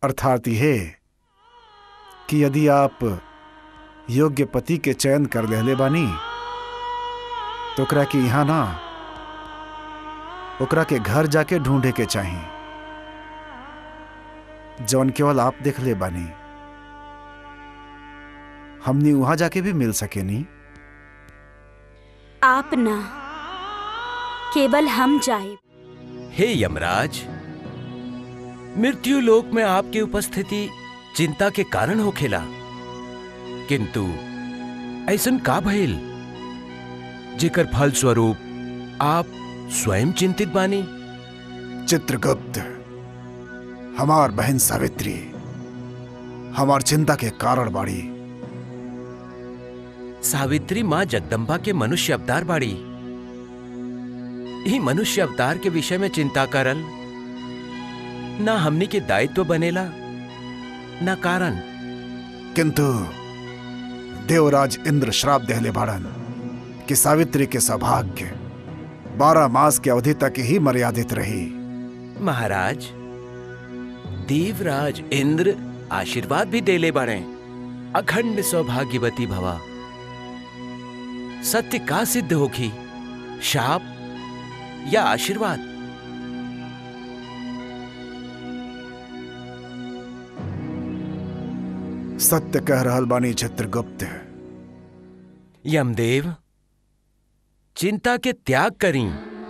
अर्थात यह कि यदि आप योग्य पति के चयन कर लेले बानी तो ओकरा के यहाँ ना, ओकरा के घर जाके ढूंढे के चाहिए, जौन केवल आप देख ले बानी। हमनी वहां जाके भी मिल सके नहीं। आप ना, केवल हम जाए। हे यमराज, मृत्यु लोक में आपकी उपस्थिति चिंता के कारण होखेला, किंतु ऐसन का भइल जेकर फल स्वरूप आप स्वयं चिंतित बानी? चित्रगुप्त, हमार बहन सावित्री हमार चिंता के कारण बाड़ी। सावित्री माँ जगदम्बा के मनुष्य अवतार बाड़ी। ही मनुष्य अवतार के विषय में चिंता करल ना हमनी के दायित्व बनेला ना कारण। किंतु देवराज इंद्र श्राप देहले बाड़न कि सावित्री के सौभाग्य 12 मास की अवधि तक ही मर्यादित रही। महाराज, देवराज इंद्र आशीर्वाद भी देले बाड़े, अखंड सौभाग्यवती भवा। सत्य का सिद्ध होगी, शाप या आशीर्वाद? सत्य कह रहल बानी चित्रगुप्त। यमदेव, चिंता के त्याग करी।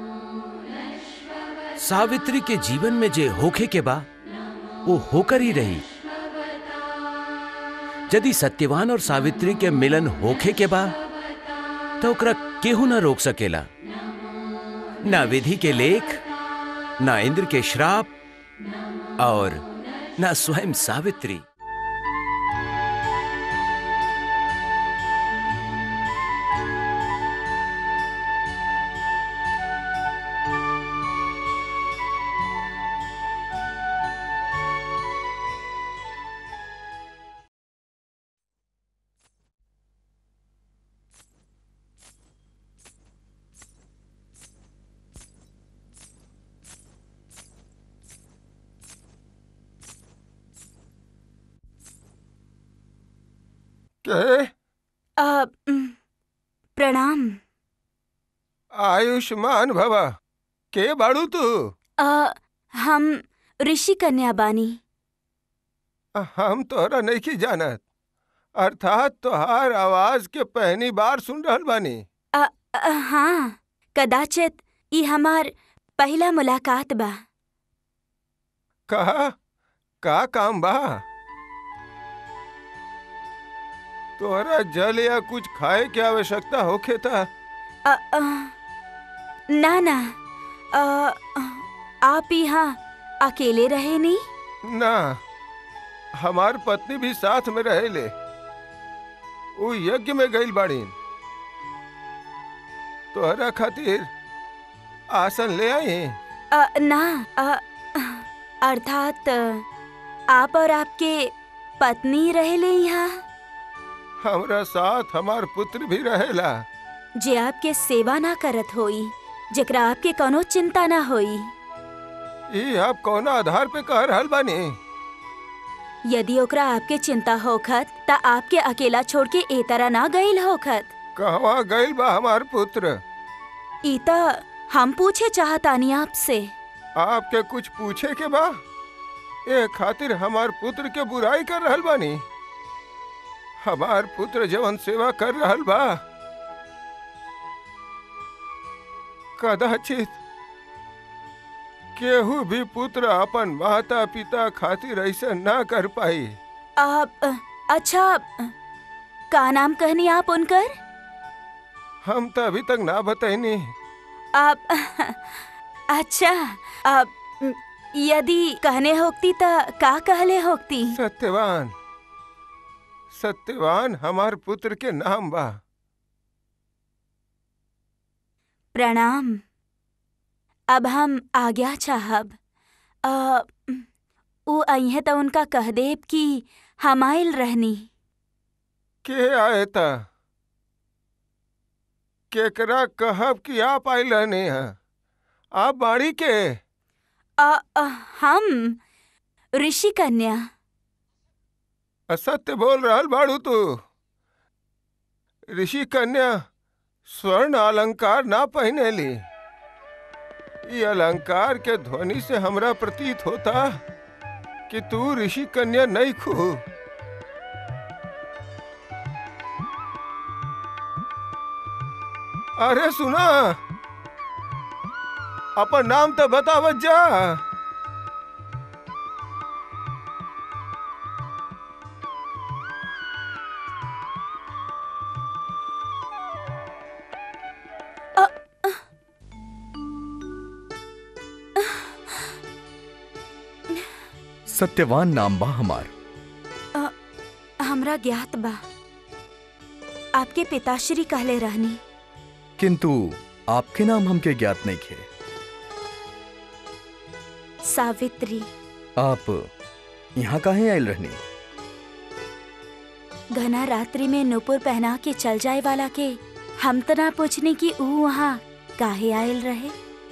सावित्री के जीवन में जे होखे के बा वो होकर ही रही। यदि सत्यवान और सावित्री के मिलन होखे के बा तो ओकरा केहू ना रोक सकेला, ना विधि के लेख, ना इंद्र के श्राप और ना स्वयं सावित्री। प्रणाम। आयुष्मान भवा। के बाड़ू तू? हम ऋषि कन्या बानी। हम तोहरा नहीं जानत, अर्थात तोहार आवाज के पहली बार सुन रहल बानी। हाँ, कदाचित ई हमार पहला मुलाकात बा। का काम बा? तोहरा जल या कुछ खाए की आवश्यकता होखे था? ना ना, आप यहाँ अकेले रहे नहीं? ना, हमार पत्नी भी साथ में रहेले। वो यज्ञ में गईल बाड़ी। तोहरा खातिर आसन ले आई। ना, अर्थात आप और आपके पत्नी रहेले यहाँ? हमरा साथ हमार पुत्र भी रहेला। जे आपके सेवा ना करत होई, जेकरा आपके कोनो चिंता ना होई। ये आप कौन आधार पे कह रहल बानी? यदि ओकरा आपके चिंता होखत ता आपके अकेला छोड़ के ए तरह ना गईल होखत। कहवा गईल बा हमार पुत्र? इता हम पूछे चाहतानी आपसे। आपके कुछ पूछे के बा? ए खातिर हमार पुत्र के बुराई कर रहल बानी? हमार पुत्र जवन सेवा कर रहल बा, कदाचित केहू भी पुत्र अपन माता पिता खातिर ऐसा ना कर पाई। अच्छा, का नाम कहनी आप उनकर? हम तो अभी तक ना बताइनी। आप अच्छा, यदि कहने होती ता का कहले होती? सत्यवान। सत्यवान हमार पुत्र के नाम बा। प्रणाम। अब हम आज्ञा चाहब। उ अइहे तो उनका कह देब कि हम आइल रहनी। के आए था? केकरा कहब कि आप आइल रहने हैं? आप बाड़ी के? हम ऋषि कन्या। असत्य बोल रहल बाड़ू तू। ऋषि कन्या स्वर्ण अलंकार ना पहने ली। ये अलंकार के ध्वनि से हमरा प्रतीत होता कि तू ऋषि कन्या नहीं खू। अरे सुना, अपन नाम तो बतावत जा। सत्यवान नाम बा हमार। हमरा ज्ञात बा, आपके पिताश्री कहले रहनी। किंतु आपके नाम हमके ज्ञात नहीं खे। सावित्री। आप यहाँ काहे आयल रहनी? घना रात्रि में नूपुर पहना के चल जाए वाला के हम तो ना पूछने की ऊ वहाँ काहे आयल रहे।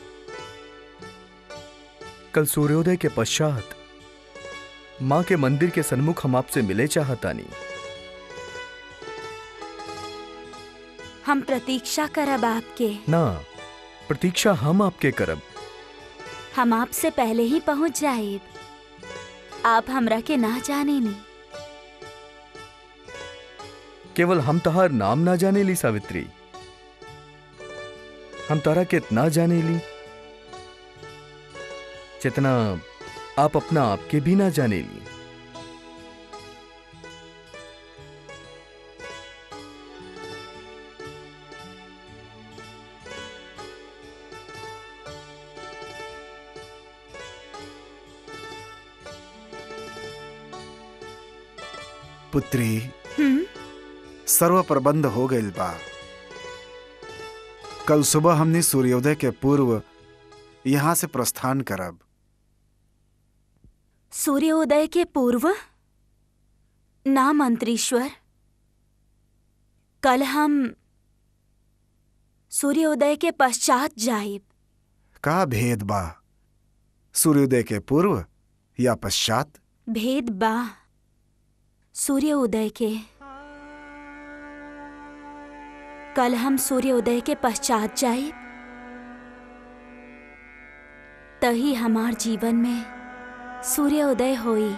कल सूर्योदय के पश्चात माँ के मंदिर के सन्मुख हम आपसे मिले चाहतानी। हम प्रतीक्षा करब आपके। ना, प्रतीक्षा हम आपके करब। हम आपसे पहले ही पहुंच जाएब। आप हमरा के ना जाने नी। केवल हम तहार नाम ना जाने ली सावित्री, हम तारा के इतना जाने ली जितना आप अपना आपके भी ना जाने ली। पुत्री, सर्व प्रबंध हो गइल बा। कल सुबह हमने सूर्योदय के पूर्व यहां से प्रस्थान करब। सूर्योदय के पूर्व? ना मंत्रीश्वर, कल हम सूर्योदय के पश्चात जाएब। का भेद बा? सूर्योदय के पूर्व या पश्चात? भेद बा सूर्योदय के। कल हम सूर्योदय के पश्चात जाएब, तही हमार जीवन में सूर्योदय होई।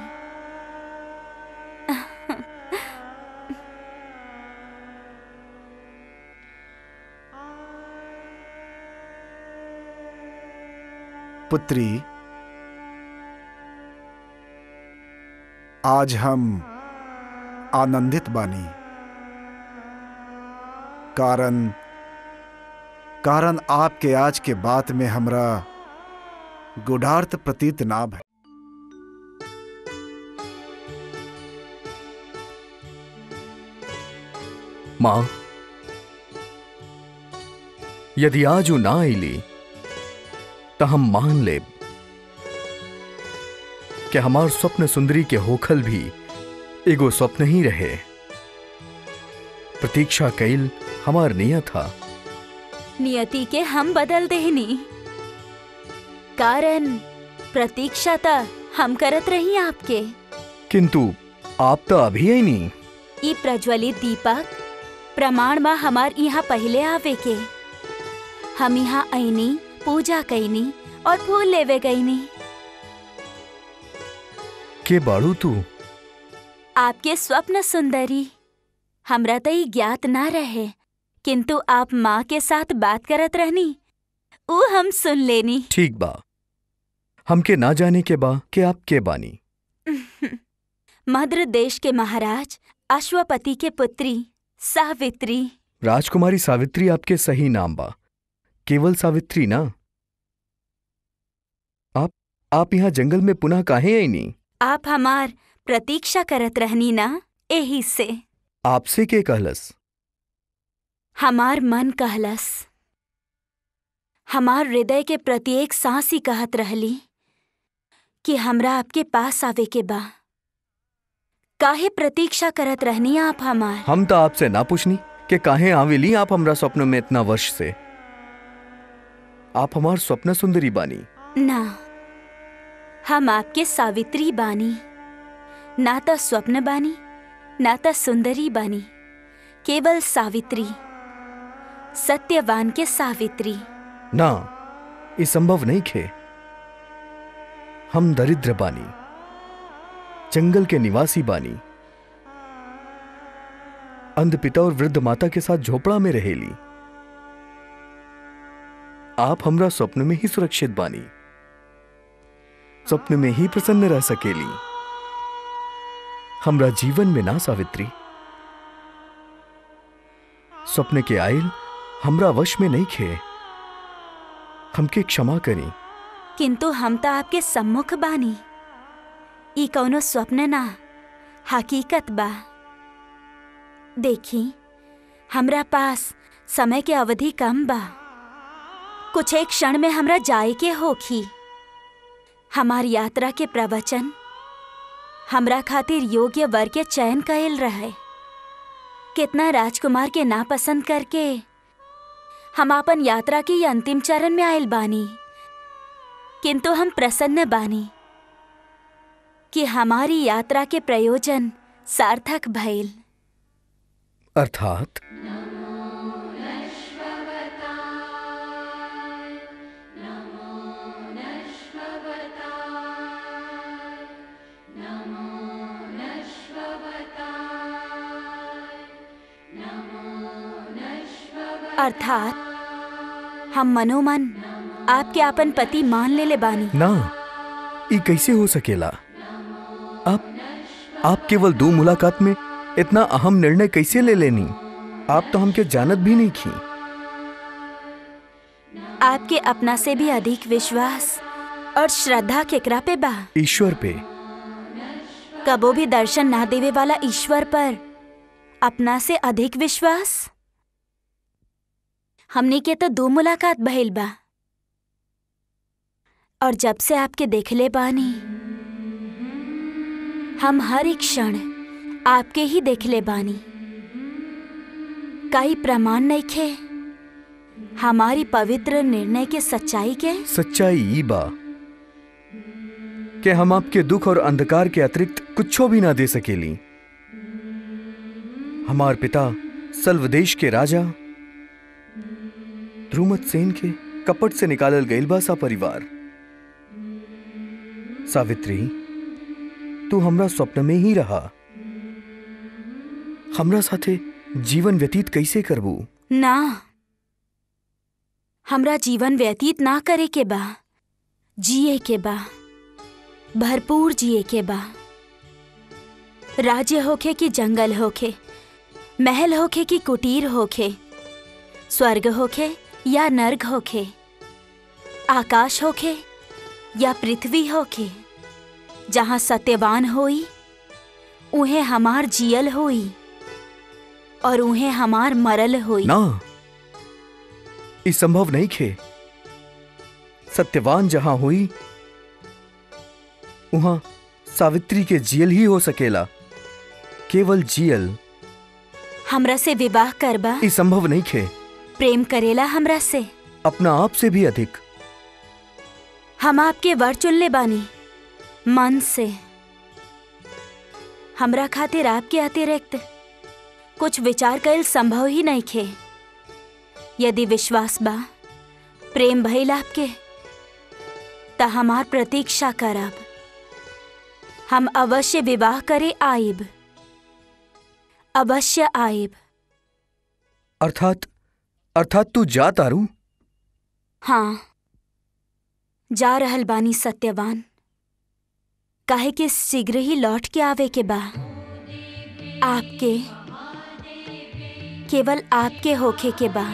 पुत्री, आज हम आनंदित बानी। कारण आपके आज के बात में हमरा गुढ़ार्थ प्रतीत ना भय। मां, यदि आज ऊ ना आईली तो हम मान लेब कि हमार स्वप्न सुंदरी के होखल भी एगो स्वप्न ही रहे। प्रतीक्षा कैल हमार नियत था। नियति के हम बदल देनी। कारण प्रतीक्षा ता हम करत रही आपके। किंतु आप तो अभी आई नहीं। ई प्रज्वलित दीपक प्रमाण बा हमार यहाँ पहले आवे के। हम यहाँ आईनी, पूजा कैनी और फूल लेवे गईनी। के बाड़ू तू? आपके स्वप्न सुंदरी। हमरा तो ई ज्ञात ना रहे, किंतु आप माँ के साथ बात करत रहनी, ऊ हम सुन लेनी। ठीक बा, हमके ना जाने के बा कि आप के बानी। मद्र देश के महाराज अश्वपति के पुत्री सावित्री। राजकुमारी सावित्री आपके सही नाम बा, केवल सावित्री ना। आप यहाँ जंगल में पुनः काहे आई नी? आप हमार प्रतीक्षा करत रहनी ना, एही से। आपसे के कहलस? हमार मन कहलस। हमार हृदय के प्रत्येक सांस ही कहत रहली कि हमरा आपके पास आवे के बा। काहे प्रतीक्षा करत रहनी आप हमार? हम तो आपसे ना पूछनी कि काहे आवेली आप हमरा स्वप्न में इतना वर्ष से। आप हमार स्वप्न सुंदरी बानी। ना, हम आपके सावित्री बानी, ना तो स्वप्न बानी ना तो सुंदरी बानी, केवल सावित्री, सत्यवान के सावित्री। ना, ये संभव नहीं खे। हम दरिद्र बानी, जंगल के निवासी बानी, अंध पिता और वृद्ध माता के साथ झोपड़ा में रहेली। आप हमरा स्वप्न में ही सुरक्षित बानी, स्वप्न में ही प्रसन्न रह सकेली, हमरा जीवन में ना सावित्री। स्वप्न के आयल हमरा वश में नहीं खे, हमके क्षमा करी। किंतु हम तो आपके सम्मुख बानी, ई कौनो स्वप्न ना हकीकत बा। देखी, हमरा पास समय के अवधि कम बा, कुछ एक क्षण में हमरा जाए के होखी। हमार यात्रा के प्रवचन हमरा खातिर योग्य वर के चयन कइल रहे। कितना राजकुमार के नापसंद करके हम अपन यात्रा के ये अंतिम चरण में आयल बानी, किंतु हम प्रसन्न बानी कि हमारी यात्रा के प्रयोजन सार्थक भइल। अर्थात हम मनोमन आपके आपन पति मान लेले बानी। ना, ये कैसे हो सकेला? आप केवल 2 मुलाकात में इतना अहम निर्णय कैसे ले लेनी? आप तो हमके जानत भी नहीं की। आपके अपना से भी अधिक विश्वास और श्रद्धा केकरा पे बा? ईश्वर पे। कबो भी दर्शन ना देवे वाला ईश्वर पर अपना से अधिक विश्वास? हमने के तो 2 मुलाकात भइल बा, और जब से आपके देखले बानी हम हर एक क्षण आपके ही देखले बानी। कई प्रमाण नहीं खे हमारी पवित्र निर्णय के सच्चाई के? सच्चाई ई बा कि हम आपके दुख और अंधकार के अतिरिक्त कुछो भी ना दे सकेली। हमार पिता सल्वदेश के राजा ध्रुमत सेन के कपट से निकालल गइल बा सा परिवार। सावित्री, तू हमरा स्वप्न में ही रहा। हमरा साथे जीवन व्यतीत कैसे करबू? ना, हमरा जीवन व्यतीत ना करे के बा, जिए के बा, भरपूर जिए के बा। राज्य होखे कि जंगल होखे, महल होखे कि कुटीर होखे, स्वर्ग होखे या नर्क होखे, आकाश होखे या पृथ्वी होखे, जहाँ सत्यवान होई उन्हें हमार जियल होई और उन्हें हमार मरल होई। ना, ये संभव नहीं खे। सत्यवान जहां हुई वहां सावित्री के जियल ही हो सकेला, केवल जियल। हमरा से विवाह करबा? ये संभव नहीं खे। प्रेम करेला हमरा से? अपना आप से भी अधिक। हम आपके वर चुनले बानी मन से। हमरा खातिर आपके अतिरिक्त कुछ विचार कइल संभव ही नहीं खे। यदि विश्वास बा, प्रेम भइल आपके, ता हमार प्रतीक्षा करब। हम अवश्य विवाह करे आइब, अवश्य आइब। अर्थात तू जा तारू? हाँ, जा रहल बानी सत्यवान, काहे कि शीघ्र ही लौट के आवे के बा। आपके, केवल आपके होखे के बा।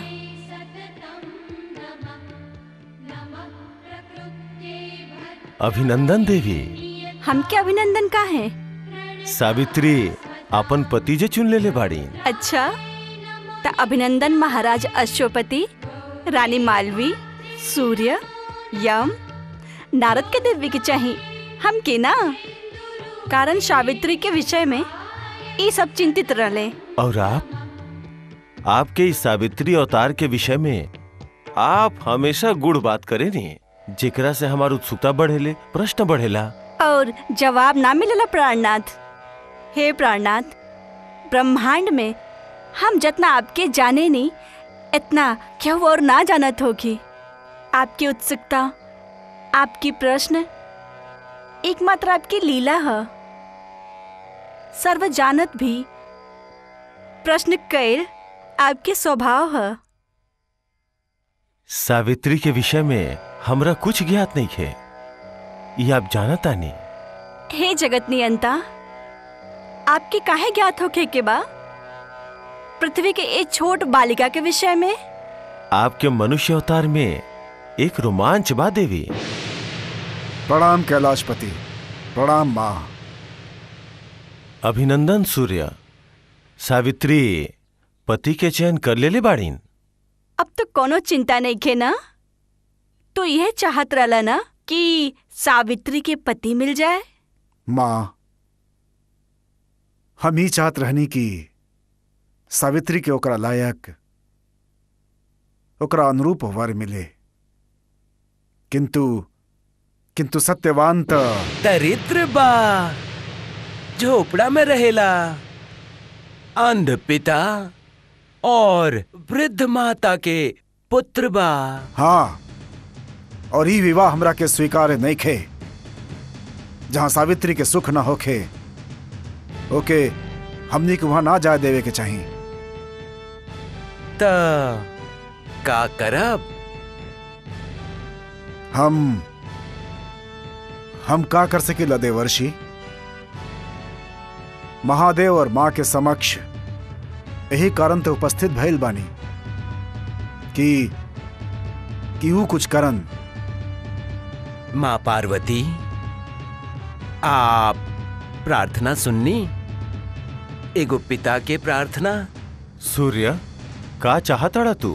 अभिनंदन देवी। हमके अभिनंदन का है? सावित्री अपन पति जे चुन लेले बाड़ी। अच्छा, त अभिनंदन महाराज अश्वपति, रानी मालवी, सूर्य, यम, नारद के देवी के चाहिए, हम के ना। कारण सावित्री के विषय में ये सब चिंतित रहले। और आपके इस सावित्री अवतार के विषय में आप हमेशा गुड़ बात करे नहीं। जेकरा से हमार उत्सुकता बढ़ेले, प्रश्न बढ़ेला। और जवाब ना मिलेला प्राणनाथ। हे प्राणनाथ, ब्रह्मांड में हम जितना आपके जाने नहीं, इतना क्यों और ना जानत होगी। आपकी उत्सुकता, आपकी प्रश्न एकमात्र आपकी लीला है। सर्व जानत भी प्रश्न कैल आपके स्वभाव है। सावित्री के विषय में हमरा कुछ ज्ञात नहीं है, ये आप जानता नहीं। हे जगत नियंता, आपके काहे ज्ञात होके के बा पृथ्वी के एक छोट बालिका के विषय में? आपके मनुष्य अवतार में एक रोमांच बा देवी। प्रणाम कैलाशपति, प्रणाम माँ। अभिनंदन सूर्य। सावित्री पति के चयन कर लेले बाड़ीन। अब तो कोनो चिंता नहीं खे ना। तो यह चाहत रहला ना कि सावित्री के पति मिल जाए? माँ, हम ही चाहत रहनी कि सावित्री के ओकरा लायक, ओकरा अनुरूप वर मिले, किंतु सत्यवान त दरिद्र बा, झोपड़ा में रहेला, अंध पिता और वृद्ध माता के पुत्र बा। हाँ, और ई विवाह हमरा के स्वीकार नहीं खे। जहां सावित्री के सुख ना होखे, ओके हमनी को वहां ना जाए देवे के चाहिए। त का करब? हम का कर सकेला देवर्षि? महादेव और माँ के समक्ष यही कारण तो उपस्थित भइल बानी कि वो कुछ करन। माँ पार्वती, आप प्रार्थना सुननी? एगो पिता के प्रार्थना। सूर्य, का चाहता तू?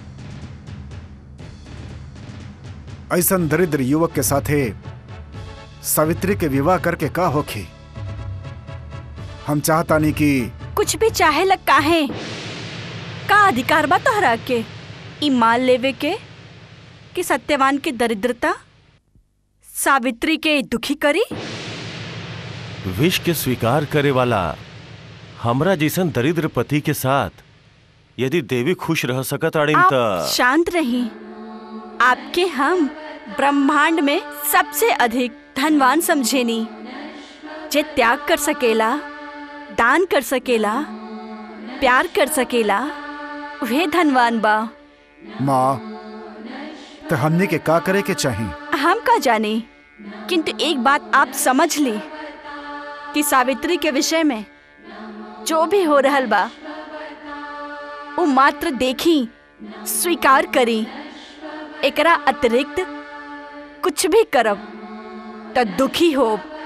ऐसन दरिद्र युवक के साथे सावित्री के विवाह करके का होखी? हम चाहता नहीं कि कुछ भी चाहे लग काहे? का अधिकार बा तोहरा के ई मान लेवे के कि सत्यवान की दरिद्रता सावित्री के दुखी करी? विष के स्वीकार करे वाला हमरा जैसन दरिद्र पति के साथ यदि देवी खुश रह सकत आड़ीन आप त शांत रही। आपके हम ब्रह्मांड में सबसे अधिक धनवान समझेनी। जे त्याग कर सकेला, दान कर सकेला, प्यार कर सकेला, वह धनवान बा। माँ, तो हमने के का करे के चाहिए? हम का जाने, किंतु एक बात आप समझ ली कि सावित्री के विषय में जो भी हो रहल बा वो मात्र देखी, स्वीकार करी। एकरा अतिरिक्त कुछ भी करब तो दुखी हो।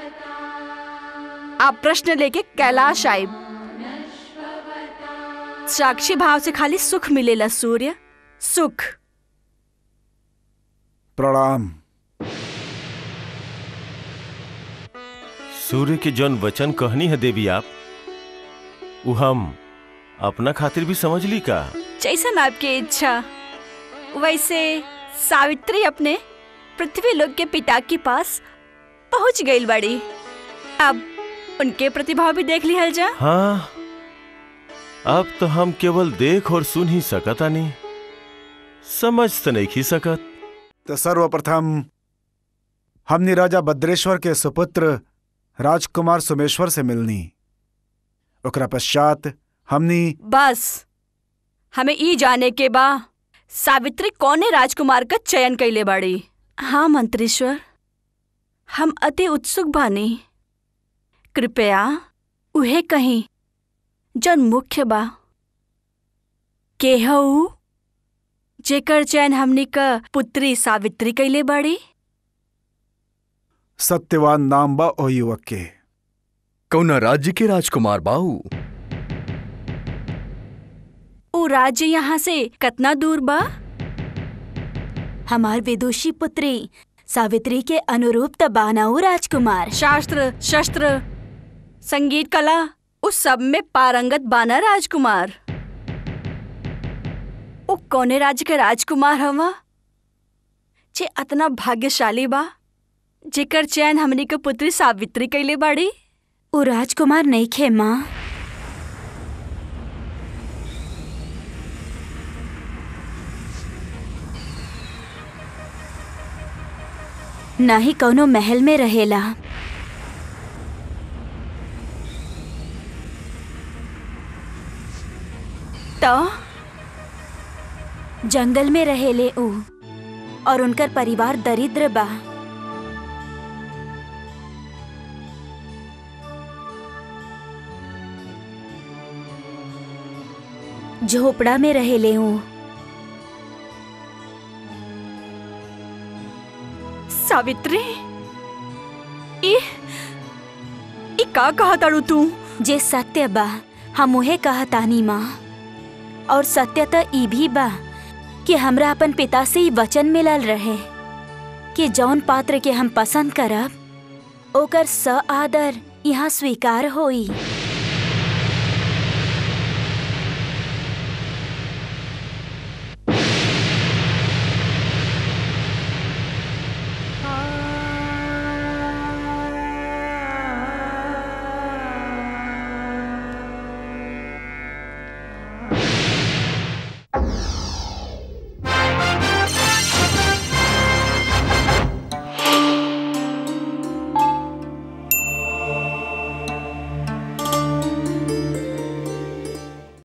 आप प्रश्न लेके कैलाश आइब। साक्षी भाव से खाली सुख मिलेला सूर्य, सुख। प्रणाम। सूर्य के जौन वचन कहनी है देवी आप, वो हम अपना खातिर भी समझ ली का? जैसन आपकी इच्छा। वैसे सावित्री अपने पृथ्वी लोक के पिता के पास पहुंच गई बड़ी। अब उनके प्रतिभाव भी देख लिया जा। हाँ, अब तो हम केवल देख और सुन ही सकता नहीं, समझ तो नहीं खी सकत। तो सर्वप्रथम हमने राजा भद्रेश्वर के सुपुत्र राजकुमार सोमेश्वर से मिलनी। ओकरा पश्चात हमनी बस हमें ई जाने के बा सावित्री कौने राजकुमार का चयन कैले बाड़ी। हाँ मंत्रीश्वर, हम अति उत्सुक बानी। कृपया उहे कहीं जन मुख्य बा के हऊ जेकर चयन हमनी का पुत्री सावित्री कैले बाड़ी। सत्यवान नाम बा ओ युवक के। कौना राज्य के राजकुमार बाऊ? वो राज्य यहाँ से कितना दूर बा? हमार विदुषी पुत्री सावित्री के अनुरूप तबानाऊ राजकुमार। शास्त्र, शस्त्र, संगीत, कला उस सब में पारंगत बाना राजकुमार। वो कौने राज्य के राजकुमार हवा जे अतना भाग्यशाली बा जेकर चयन हमनी के पुत्री सावित्री कैले बाड़ी। उ राजकुमार नहीं खे माँ। ना ही कौनो महल में रहेला। तो जंगल में रहेले उ और उनकर परिवार दरिद्र बा। झोपड़ा में रहेले उ। सावित्री ई का कहा ताड़ू तू? जे सत्य बा हम उहे कहतानी माँ। और सत्य तो ई भी बा कि हमरा अपन पिता से ही वचन मिलल रहे कि जौन पात्र के हम पसंद करब ओकर स आदर यहाँ स्वीकार होई।